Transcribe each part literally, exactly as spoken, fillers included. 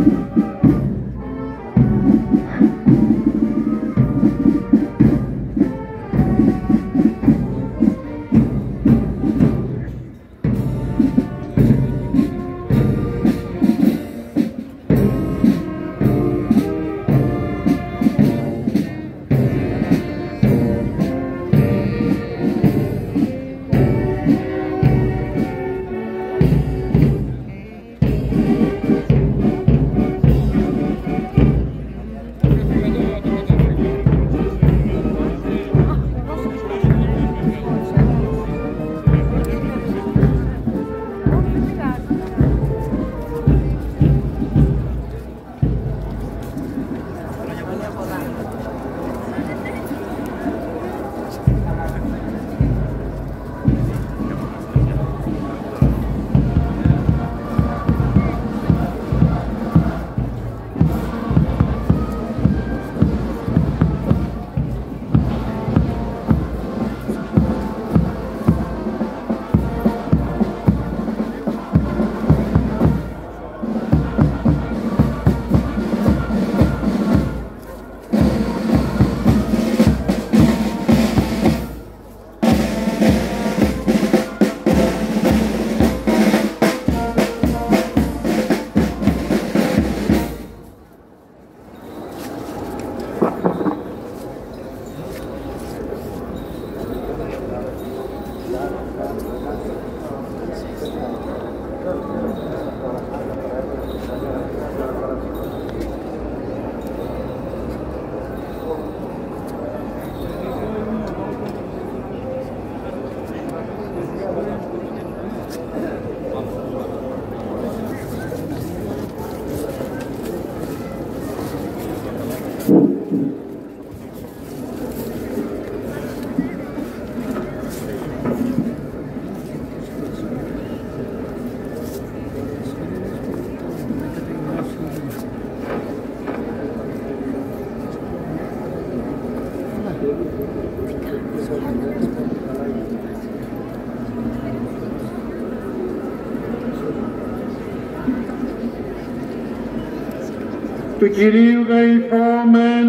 Του Κυρίου δεηθόμεν.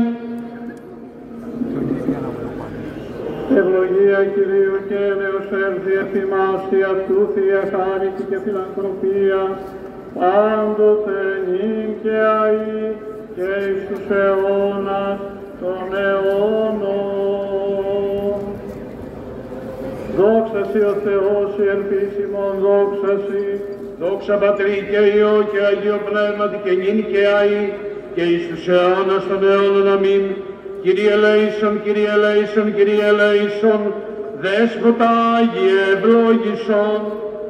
Ευλογία Κυρίου και έλεος έλθει εφημάς και αυτού Θεία χάρητη και φιλανθρωπία πάντοτε νυν και αεί και εις τους αιώνας των αιώνων. Δόξα Σοι ο Θεός η ελπίσιμον, δόξα Σοι, δόξα Πατρί και Υιό και Αγίο Πνεύματι και νυν και αεί και εις τους αιώνας των αιώνων. Αμήν. Κύριε ελέησον, Κύριε ελέησον, Κύριε ελέησον, Δέσποτα Άγιε ευλόγησον.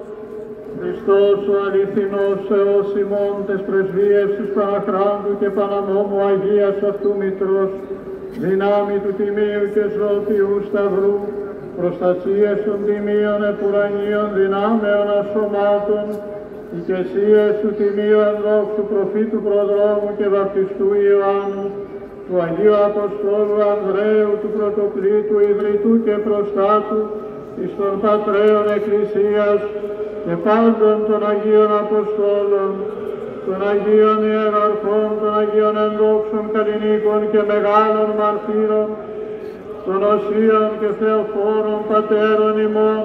Χριστός ο αληθινός Θεός ημών, τες πρεσβείες του Παναχράντου και Πανανόμου Αγίας αυτού Μητρός, δυνάμει του Τιμίου και Ζώτιου Σταυρού, προστασίες των Τιμίων επουρανίων δυνάμεων ασωμάτων, οικεσίες του Τιμίου ενδόξου προφήτου προδρόμου και βαπτιστού Ιωάννου, του Αγίου Αποστόλου Ανδρέου, του Πρωτοκλήτου, Ιδρυτού και Προστάτου, εις των Πατρέων Εκκλησίας και πάντων των Αγίων Αποστόλων, των Αγίων Ιεραρχών, των Αγίων Ενδόξων Καλλινίκων και Μεγάλων Μαρτύρων, των Οσίων και Θεοφόρων Πατέρων ημών,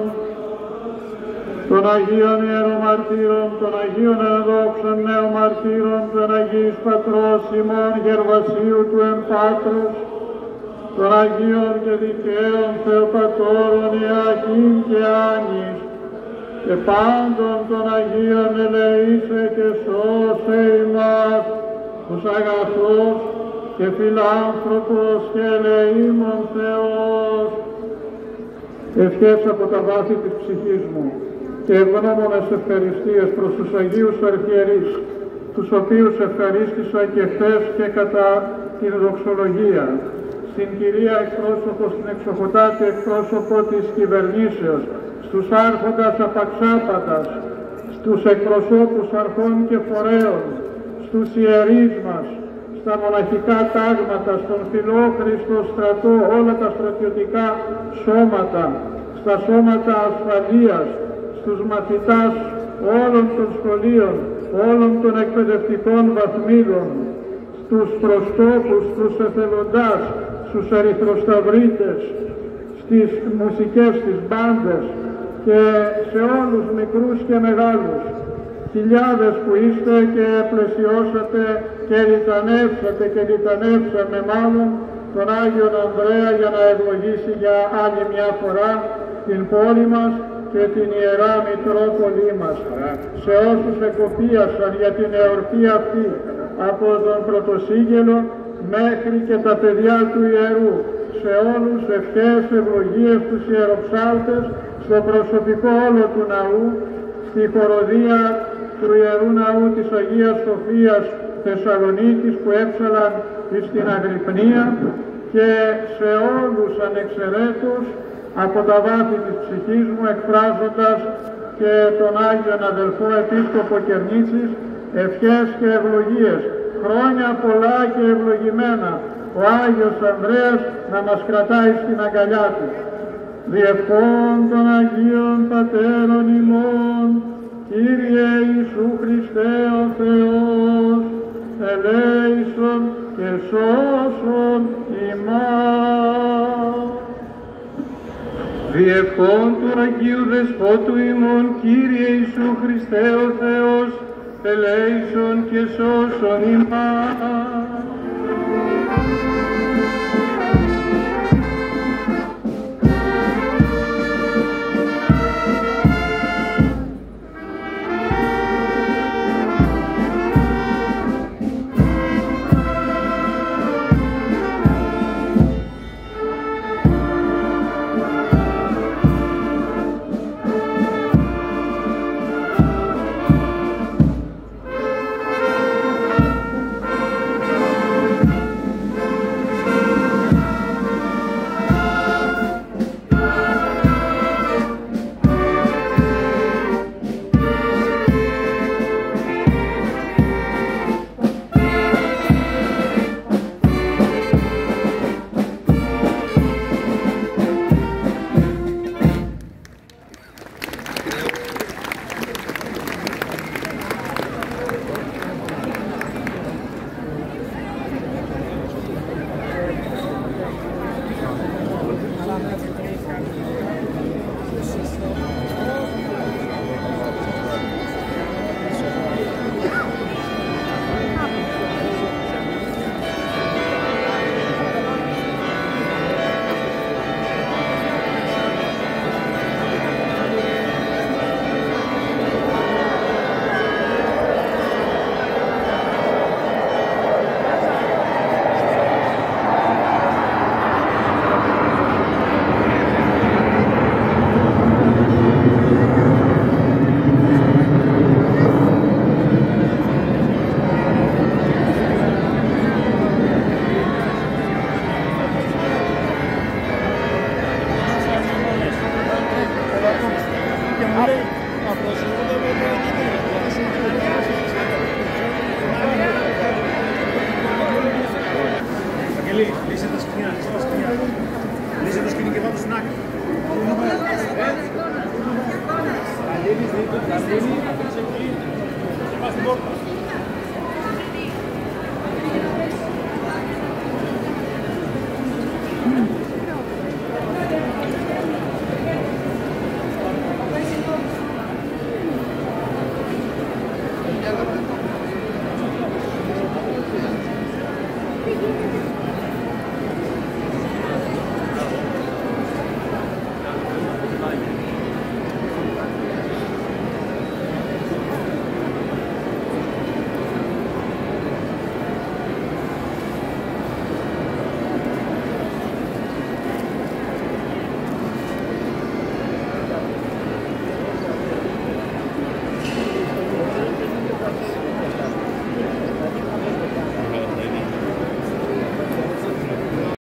των Αγίων Ιερομαρτύρων, των Αγίων Ενδόξων Νεομαρτύρων, των Αγίης Πατρός ημών Γερβασίου του Εμπάτρος, των Αγίων και Δικαίων Θεοπατώρων Ιακήμ και Άνης, και πάντων των Αγίων ελεήσε και σώσε ημάς, τους αγαθός και φιλάνθρωπος και ελεήμων Θεός. Ευχές από τα βάθη της ψυχής μου και ευγνώμονες ευχαριστίες προς τους Αγίους Αρχιερείς, τους οποίους ευχαρίστησα και χθες και κατά την δοξολογία, στην Κυρία εκπρόσωπο, στην εξοχοτάτη εκπρόσωπο της κυβερνήσεως, στους άρχοντας απαξάπατας, στους εκπροσώπους αρχών και φορέων, στους ιερείς μας, στα μοναχικά τάγματα, στον φιλόχριστο στρατό, όλα τα στρατιωτικά σώματα, στα σώματα ασφαλείας, στους μαθητάς όλων των σχολείων, όλων των εκπαιδευτικών βαθμίδων, στους προσκόπους, στους εθελοντάς, στους ερυθροσταυρίτες, στις μουσικές, στις μπάντες και σε όλους μικρούς και μεγάλους, χιλιάδες που είστε και πλαισιώσατε και λιτανεύσατε και λιτανεύσαμε μάλλον τον Άγιον Ανδρέα για να ευλογήσει για άλλη μια φορά την πόλη μας και την Ιερά Μητρόπολη μας. Σε όσους εκοπίασαν για την εορτή αυτή από τον Πρωτοσύγγελο μέχρι και τα παιδιά του Ιερού, σε όλους ευχές, ευλογίες τους ιεροψάλτες, στο προσωπικό όλο του ναού, στη χοροδία του Ιερού Ναού της Αγίας Σοφίας Θεσσαλονίκης που έψαλαν στην Αγρυπνία και σε όλους ανεξαιρέτως από τα βάθη της ψυχής μου εκφράζοντας και τον Άγιον Αδελφό Επίσκοπο Κερνίτσης ευχές και ευλογίες. Χρόνια πολλά και ευλογημένα ο Άγιος Ανδρέας να μας κρατάει στην αγκαλιά του. Διευχών των Αγίων Πατέρων ημών, Κύριε Ιησού Χριστέ ο Θεός, ελέησον και σώσον ημάς. Διευχών του Αγίου Δεσπότου ημών, Κύριε Ιησού Χριστέ ο Θεός, ελέησον και σώσον ημάς.